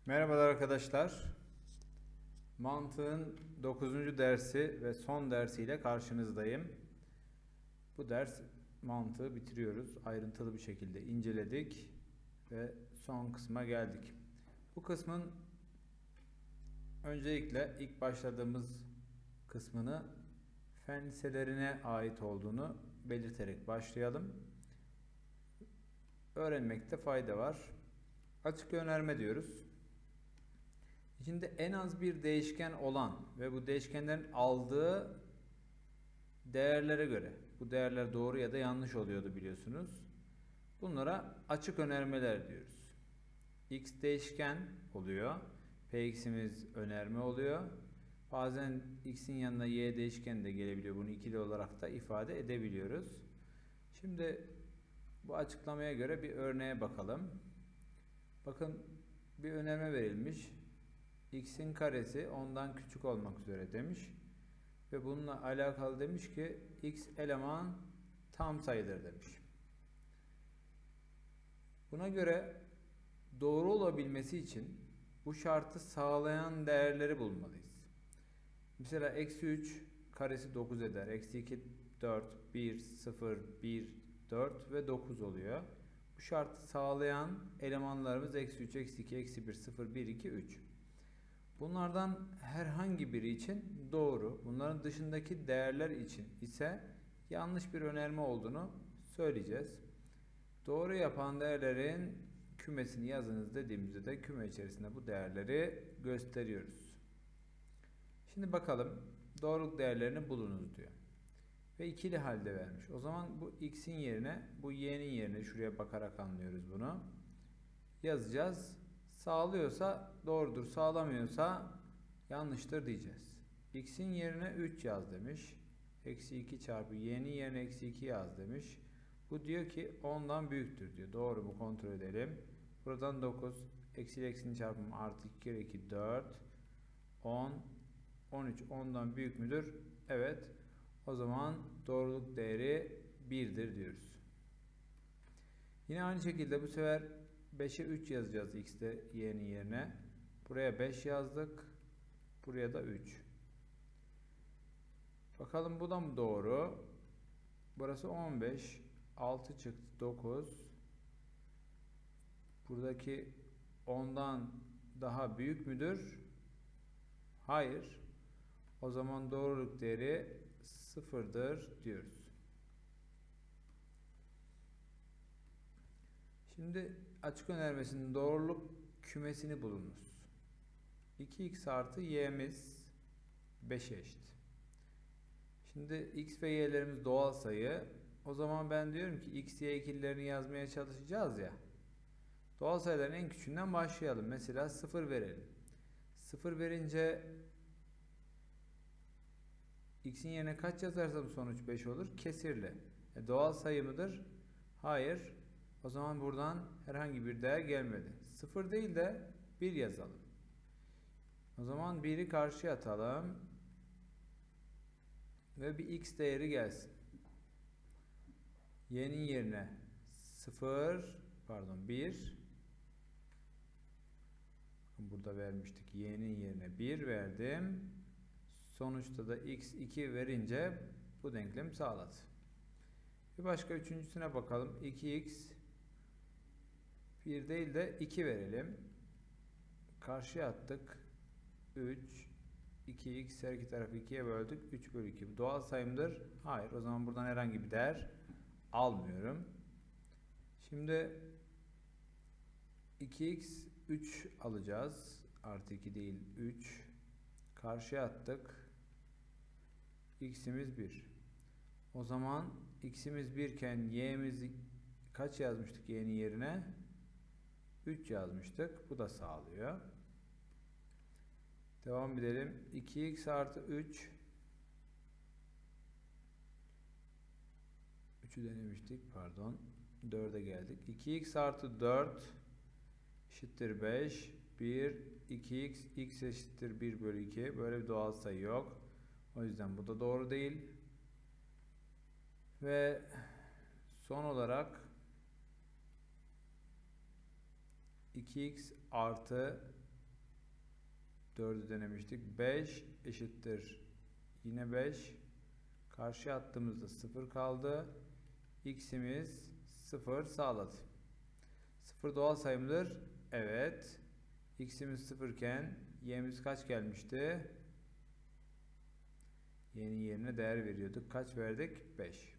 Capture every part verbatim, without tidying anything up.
Merhabalar arkadaşlar. Mantığın dokuzuncu dersi ve son dersiyle karşınızdayım. Bu ders mantığı bitiriyoruz. Ayrıntılı bir şekilde inceledik ve son kısma geldik. Bu kısmın öncelikle ilk başladığımız kısmını fen liselerine ait olduğunu belirterek başlayalım. Öğrenmekte fayda var. Açık önerme diyoruz. İçinde en az bir değişken olan ve bu değişkenlerin aldığı değerlere göre, bu değerler doğru ya da yanlış oluyordu biliyorsunuz. Bunlara açık önermeler diyoruz. X değişken oluyor. Px'imiz önerme oluyor. Bazen x'in yanına y değişken de gelebiliyor. Bunu ikili olarak da ifade edebiliyoruz. Şimdi bu açıklamaya göre bir örneğe bakalım. Bakın bir önerme verilmiş. X'in karesi ondan küçük olmak üzere demiş. Ve bununla alakalı demiş ki x eleman tam sayıdır demiş. Buna göre doğru olabilmesi için bu şartı sağlayan değerleri bulmalıyız. Mesela eksi üç karesi dokuz eder. Eksi iki dört, bir, sıfır, bir, dört ve dokuz oluyor. Bu şartı sağlayan elemanlarımız eksi üç, eksi iki, eksi bir, sıfır, bir, iki, üç. Bunlardan herhangi biri için doğru, bunların dışındaki değerler için ise yanlış bir önerme olduğunu söyleyeceğiz. Doğru yapan değerlerin kümesini yazınız dediğimizde de küme içerisinde bu değerleri gösteriyoruz. Şimdi bakalım doğruluk değerlerini bulunuz diyor. Ve ikili halde vermiş. O zaman bu x'in yerine bu y'nin yerine şuraya bakarak anlıyoruz bunu. Yazacağız. Sağlıyorsa doğrudur, sağlamıyorsa yanlıştır diyeceğiz. X'in yerine üç yaz demiş. Eksi iki çarpı y'nin yerine eksi iki yaz demiş. Bu diyor ki ondan büyüktür diyor. Doğru mu kontrol edelim. Buradan dokuz. Eksi ile eksinin çarpımı artı iki kere iki dört. on. on üç ondan büyük müdür? Evet. O zaman doğruluk değeri birdir diyoruz. Yine aynı şekilde bu sefer beşe üç yazacağız x'te y'nin yerine. Buraya beş yazdık. Buraya da üç. Bakalım bu da mı doğru? Burası on beş. altı çıktı dokuz. Buradaki ondan daha büyük müdür? Hayır. O zaman doğruluk değeri sıfırdır diyoruz. Şimdi açık önermesinin doğruluk kümesini bulunuz. iki x artı y'miz beşe eşit. Şimdi x ve y'lerimiz doğal sayı. O zaman ben diyorum ki x, y ikililerini yazmaya çalışacağız ya. Doğal sayıların en küçüğünden başlayalım. Mesela sıfır verelim. sıfır verince x'in yerine kaç yazarsam sonuç beş olur? Kesirli. E, doğal sayı mıdır? Hayır. O zaman buradan herhangi bir değer gelmedi. sıfır değil de bir yazalım. O zaman bir'i karşıya atalım. Ve bir x değeri gelsin. Y'nin yerine sıfır, pardon bir. Burada vermiştik. Y'nin yerine bir verdim. Sonuçta da x iki verince bu denklemi sağladı. Bir başka üçüncüsüne bakalım. iki x bir değil de iki verelim. Karşıya attık. üç, iki x her iki tarafı ikiye böldük. üç bölü iki. Bu doğal sayımdır. Hayır. O zaman buradan herhangi bir değer almıyorum. Şimdi iki x üç alacağız. Artı iki değil üç. Karşıya attık. X'imiz bir. O zaman x'imiz bir iken y'mizi kaç yazmıştık y'nin yerine? üç yazmıştık. Bu da sağlıyor. Devam edelim. iki x artı üç. üçü denemiştik. Pardon. dörde geldik. iki x artı dört eşittir beş. bir, iki x, x eşittir bir bölü iki. Böyle bir doğal sayı yok. O yüzden bu da doğru değil. Ve son olarak iki x artı dördü denemiştik. beş eşittir. Yine beş. Karşıya attığımızda sıfır kaldı. X'imiz sıfır sağladı. sıfır doğal sayı mıdır? Evet. X'imiz sıfır iken y'miz kaç gelmişti? Y'nin yerine değer veriyorduk. Kaç verdik? beş.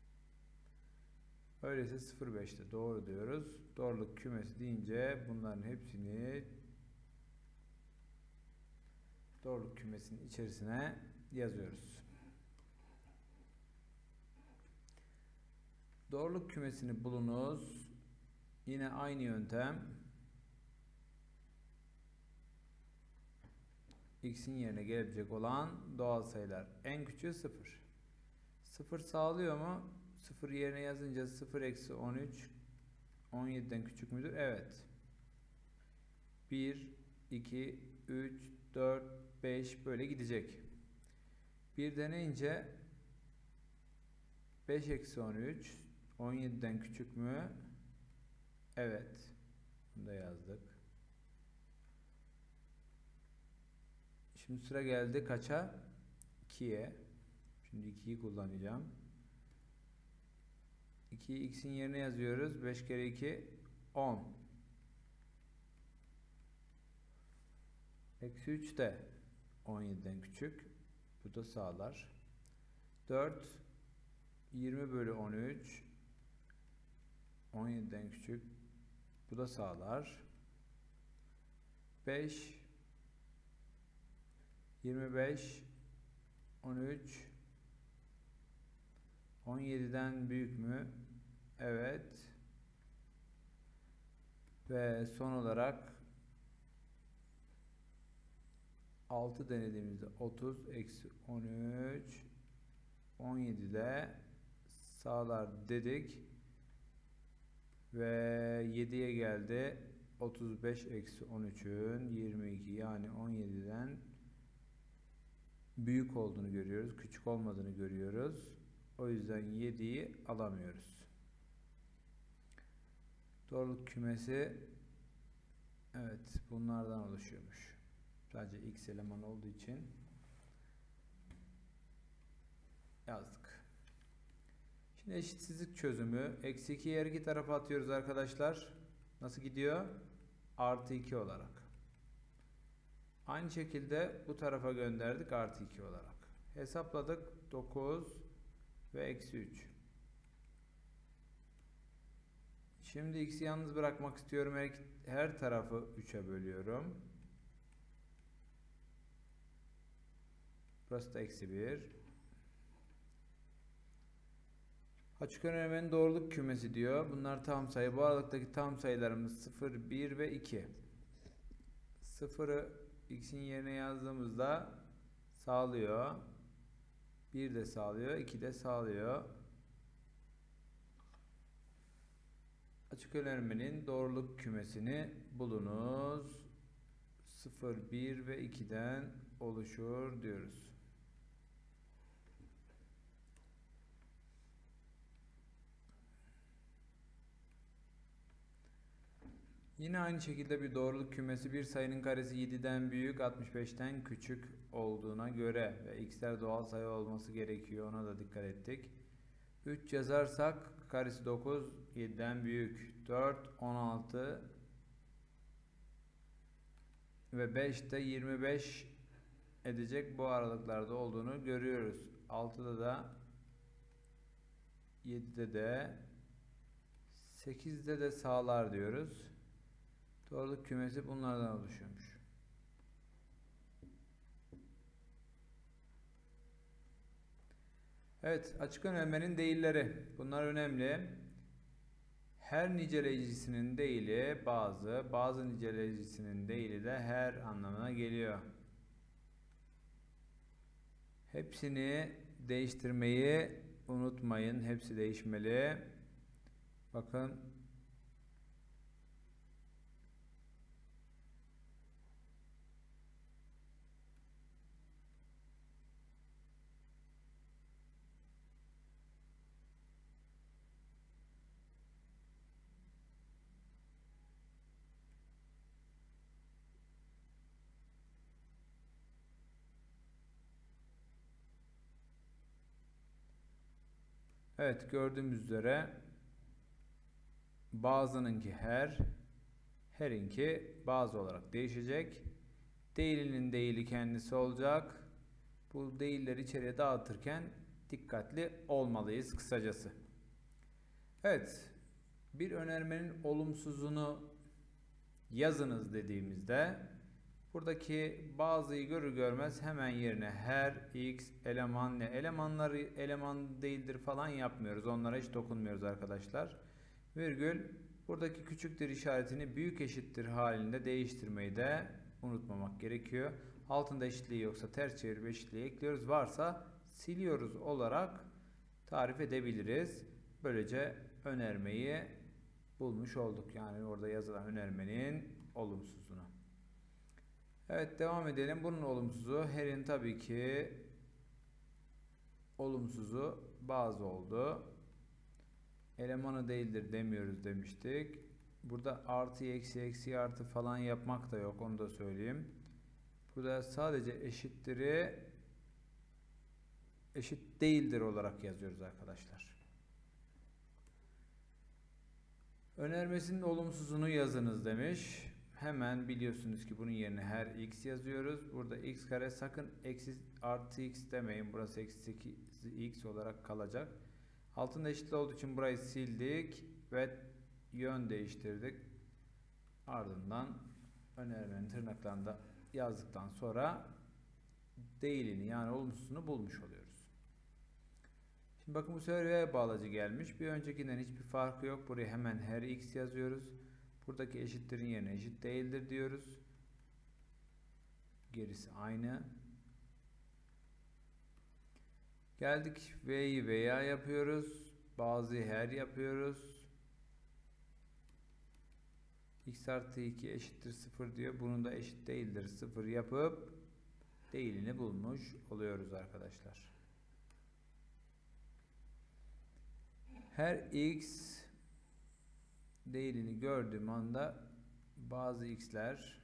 Öyleyse sıfır beşte doğru diyoruz. Doğruluk kümesi deyince bunların hepsini doğruluk kümesinin içerisine yazıyoruz. Doğruluk kümesini bulunuz. Yine aynı yöntem. X'in yerine gelebilecek olan doğal sayılar. En küçüğü sıfır. sıfır sağlıyor mu? sıfır yerine yazınca sıfır eksi on üç on yediden küçük müdür? Evet. bir, iki, üç, dört, beş böyle gidecek. bir deneyince beş eksi on üç on yediden küçük mü? Evet. Bunu da yazdık. Şimdi sıra geldi kaça? ikiye. Şimdi ikiyi kullanacağım. ikiyi x'in yerine yazıyoruz. beş kere iki on. Eksi üç de on yediden küçük. Bu da sağlar. dört yirmi bölü on üç on yediden küçük. Bu da sağlar. beş yirmi beş on üç on yediden büyük mü? Evet. Ve son olarak altı denediğimizde otuz eksi on üç on yedide sağlar dedik. Ve yediye geldi. otuz beş eksi on üçün yirmi iki yani on yediden büyük olduğunu görüyoruz. Küçük olmadığını görüyoruz. O yüzden yediyi alamıyoruz. Doğruluk kümesi evet bunlardan oluşuyormuş. Sadece x eleman olduğu için yazdık. Şimdi eşitsizlik çözümü. Eksi ikiyi her iki tarafa atıyoruz arkadaşlar. Nasıl gidiyor? Artı iki olarak. Aynı şekilde bu tarafa gönderdik artı iki olarak. Hesapladık. dokuz ve eksi üç. Şimdi x'i yalnız bırakmak istiyorum. Her, her tarafı üçe bölüyorum. Burası da eksi bir. Açık önermenin doğruluk kümesi diyor. Bunlar tam sayı. Bu aralıktaki tam sayılarımız sıfır, bir ve iki. sıfırı x'in yerine yazdığımızda sağlıyor. bir de sağlıyor. iki de sağlıyor. Açık önermenin doğruluk kümesini bulunuz. sıfır, bir ve ikiden oluşur diyoruz. Yine aynı şekilde bir doğruluk kümesi bir sayının karesi yediden büyük altmış beşten küçük olduğuna göre ve x'ler doğal sayı olması gerekiyor. Ona da dikkat ettik. üç yazarsak karesi dokuz yediden büyük. dört on altı ve beş de yirmi beş edecek bu aralıklarda olduğunu görüyoruz. altıda da yedide de sekizde de sağlar diyoruz. Doğruluk kümesi bunlardan oluşuyormuş. Evet, açık önermenin değilleri. Bunlar önemli. Her niceleyicisinin değili bazı, bazı niceleyicisinin değili de her anlamına geliyor. Hepsini değiştirmeyi unutmayın. Hepsi değişmeli. Bakın. Evet, gördüğümüz üzere bazınınki her, herinki bazı olarak değişecek. Değilinin değili kendisi olacak. Bu değilleri içeriye dağıtırken dikkatli olmalıyız kısacası. Evet, bir önermenin olumsuzunu yazınız dediğimizde buradaki bazıyı görür görmez hemen yerine her, x, eleman ne, elemanları eleman değildir falan yapmıyoruz. Onlara hiç dokunmuyoruz arkadaşlar. Virgül, buradaki küçüktür işaretini büyük eşittir halinde değiştirmeyi de unutmamak gerekiyor. Altında eşitliği yoksa ters çevirip eşitliği ekliyoruz. Varsa siliyoruz olarak tarif edebiliriz. Böylece önermeyi bulmuş olduk. Yani orada yazılan önermenin olumsuzunu. Evet, devam edelim. Bunun olumsuzu her'in tabii ki olumsuzu bazı oldu. Elemanı değildir demiyoruz demiştik. Burada artı eksi eksi artı falan yapmak da yok, onu da söyleyeyim. Burada sadece eşittir'i eşit değildir olarak yazıyoruz arkadaşlar. Önermesinin olumsuzunu yazınız demiş. Hemen biliyorsunuz ki bunun yerine her x yazıyoruz. Burada x kare, sakın eksi artı x demeyin. Burası eksi sekiz x olarak kalacak. Altında eşitli olduğu için burayı sildik ve yön değiştirdik. Ardından önermenin tırnaklarında yazdıktan sonra değilini yani olumsuzunu bulmuş oluyoruz. Şimdi bakın bu sefer V bağlacı gelmiş. Bir öncekinden hiçbir farkı yok. Buraya hemen her x yazıyoruz. Buradaki eşittirin yerine eşit değildir diyoruz. Gerisi aynı. Geldik V'yi veya yapıyoruz. Bazı her yapıyoruz. X artı iki eşittir sıfır diyor. Bunun da eşit değildir sıfır yapıp değilini bulmuş oluyoruz arkadaşlar. Her x değilini gördüğüm anda bazı x'ler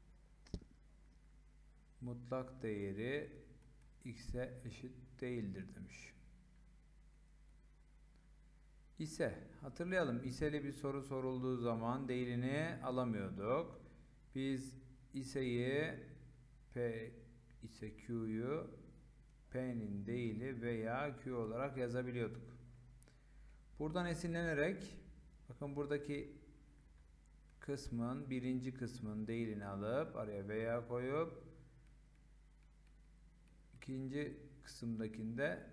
mutlak değeri x'e eşit değildir demiş. İse hatırlayalım, iseli bir soru sorulduğu zaman değilini alamıyorduk. Biz iseyi P ise Q'yu P'nin değili veya Q olarak yazabiliyorduk. Buradan esinlenerek bakın buradaki kısmın birinci kısmın değilini alıp araya veya koyup ikinci kısımdakinde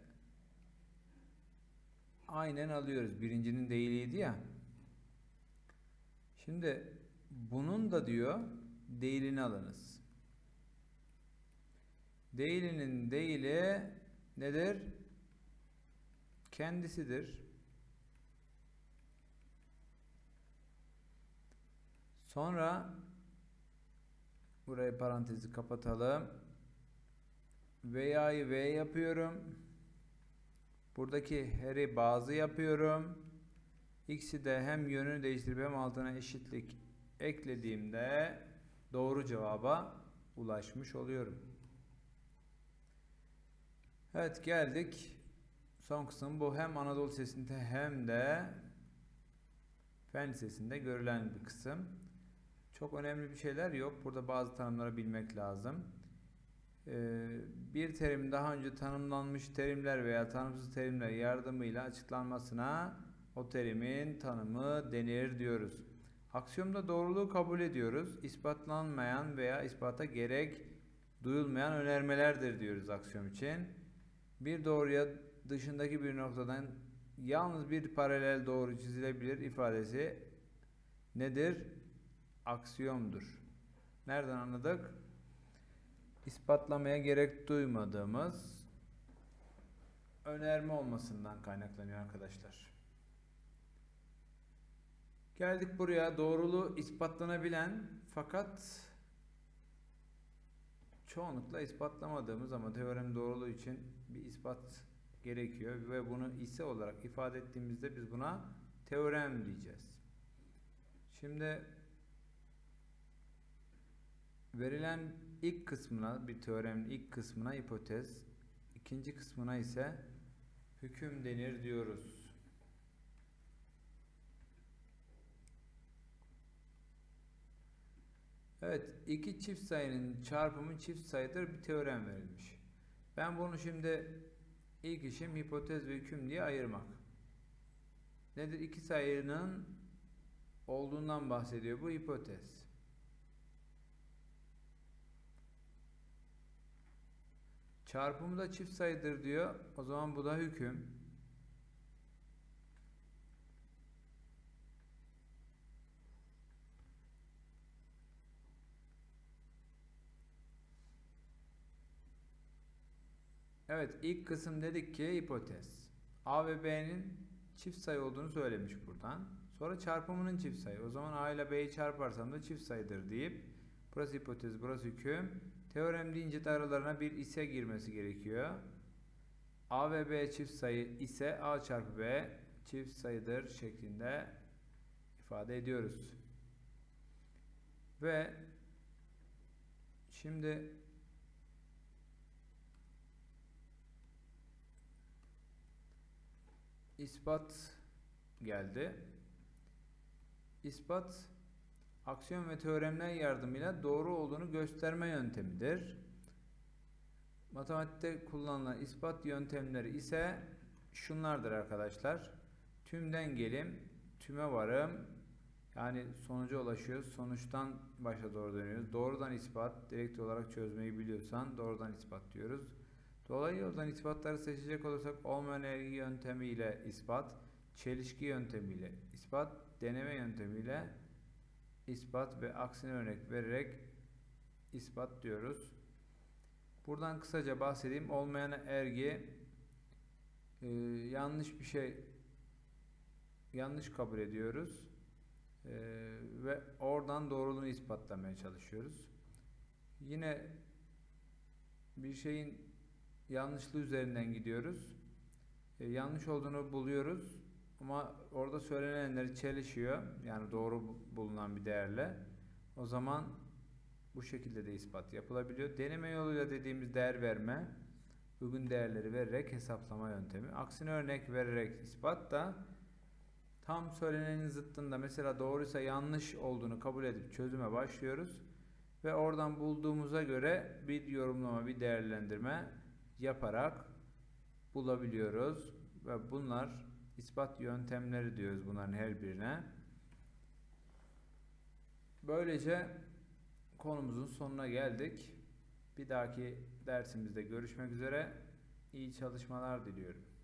aynen alıyoruz. Birincinin değiliydi ya. Şimdi bunun da diyor değilini alınız. Değilinin değili nedir? Kendisidir. Sonra burayı parantezi kapatalım. Veya'yı V yapıyorum. Buradaki her'i bazı yapıyorum. X'i de hem yönünü değiştirip hem altına eşitlik eklediğimde doğru cevaba ulaşmış oluyorum. Evet, geldik. Son kısım bu. Hem Anadolu Lisesi'nde hem de Fen Lisesi'nde görülen bir kısım. Çok önemli bir şeyler yok. Burada bazı tanımları bilmek lazım. Ee, bir terim daha önce tanımlanmış terimler veya tanımsız terimler yardımıyla açıklanmasına o terimin tanımı denir diyoruz. Aksiyomda doğruluğu kabul ediyoruz. İspatlanmayan veya ispata gerek duyulmayan önermelerdir diyoruz aksiyom için. Bir doğruya dışındaki bir noktadan yalnız bir paralel doğru çizilebilir ifadesi nedir? Aksiyomdur. Nereden anladık? İspatlamaya gerek duymadığımız önerme olmasından kaynaklanıyor arkadaşlar. Geldik buraya, doğruluğu ispatlanabilen fakat çoğunlukla ispatlamadığımız ama teorem doğruluğu için bir ispat gerekiyor ve bunu ise olarak ifade ettiğimizde biz buna teorem diyeceğiz. Şimdi verilen ilk kısmına, bir teoremin ilk kısmına hipotez, ikinci kısmına ise hüküm denir diyoruz. Evet, iki çift sayının çarpımı çift sayıdır bir teorem verilmiş. Ben bunu şimdi ilk işim hipotez ve hüküm diye ayırmak. Nedir? İki sayının olduğundan bahsediyor bu hipotez. Çarpımı da çift sayıdır diyor. O zaman bu da hüküm. Evet, ilk kısım dedik ki hipotez. A ve B'nin çift sayı olduğunu söylemiş buradan. Sonra çarpımının çift sayı. O zaman A ile B'yi çarparsam da çift sayıdır deyip burası hipotez, burası hüküm. Teorem deyince de aralarına bir ise girmesi gerekiyor. A ve B çift sayı ise A çarpı B çift sayıdır şeklinde ifade ediyoruz. Ve şimdi ispat geldi. İspat, aksiyon ve teoremler yardımıyla doğru olduğunu gösterme yöntemidir. Matematikte kullanılan ispat yöntemleri ise şunlardır arkadaşlar. Tümden gelim, tüme varım. Yani sonuca ulaşıyoruz. Sonuçtan başa doğru dönüyoruz. Doğrudan ispat, direkt olarak çözmeyi biliyorsan doğrudan ispat diyoruz. Dolayı yoldan ispatları seçecek olursak olmayan ergi yöntemiyle ispat, çelişki yöntemiyle ispat, deneme yöntemiyle ispat ve aksine örnek vererek ispat diyoruz. Buradan kısaca bahsedeyim. Olmayan ergi e, yanlış bir şey yanlış kabul ediyoruz e, ve oradan doğruluğunu ispatlamaya çalışıyoruz. Yine bir şeyin yanlışlığı üzerinden gidiyoruz. E, yanlış olduğunu buluyoruz ama orada söylenenleri çelişiyor. Yani doğru bulunan bir değerle. O zaman bu şekilde de ispat yapılabiliyor. Deneme yoluyla dediğimiz değer verme, uygun değerleri vererek hesaplama yöntemi. Aksine örnek vererek ispat da tam söylenenin zıttında, mesela doğruysa yanlış olduğunu kabul edip çözüme başlıyoruz ve oradan bulduğumuza göre bir yorumlama, bir değerlendirme yaparak bulabiliyoruz ve bunlar ispat yöntemleri diyoruz bunların her birine. Böylece konumuzun sonuna geldik. Bir dahaki dersimizde görüşmek üzere. İyi çalışmalar diliyorum.